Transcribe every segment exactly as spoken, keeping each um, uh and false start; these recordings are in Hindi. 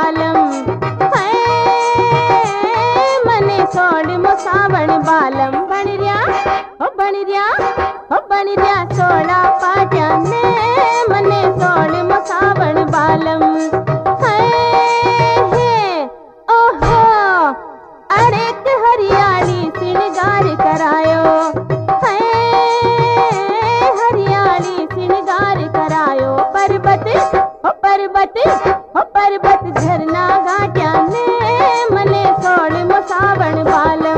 बालम है मने सोड़ मो सावण बालम बन रिया हो बन रिया हो बन रिया सोड़ा पाट्या ने मने सोड़ मो सावण बालम है ओहो अड़ेक हरियाली सिंगार करायो है हरियाली सिंगार करायो पर्वत हो पर्वत हो पर्वत झरना घाटिया ने मने सोड़ मो सावण बालम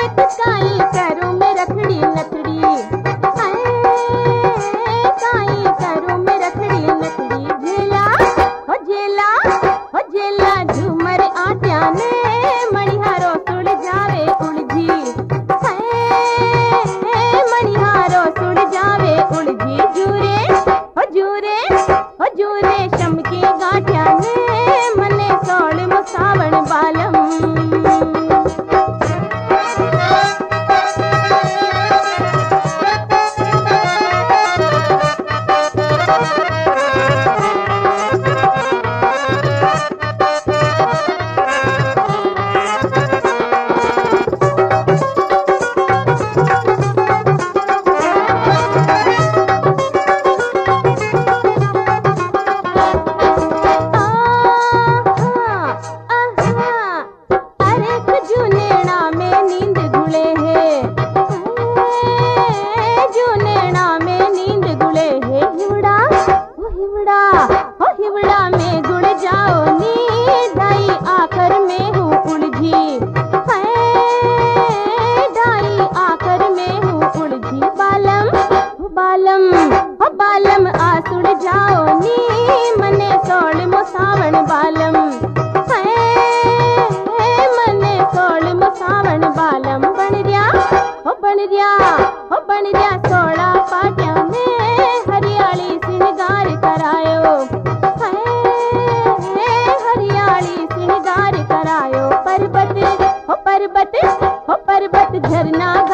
काई करूं मैं रखड़ी नथड़ी, काई करूं मैं रखड़ी नथड़ी। झेला हो झेला हो झेला झूमर आट्या ने मणिहारो सुड़ जावे उलझी, मणिहारो सुड़ जावे उलझी। जूरे हो जूरे हो जूरे शमकी गाठ्या ने मने सोल मुसावण बालम। बालम आसुड़ जाओ नी मने सोल मुसावण बालम, मने सोल मुसावण बालम। बन रिया हो बन रिया हो बन रिया सोला पाट्या ने हरियाली सिंगार करायो, हरियाली सिंगार करायो। पर्वत हो पर्वत हो पर्वत झरना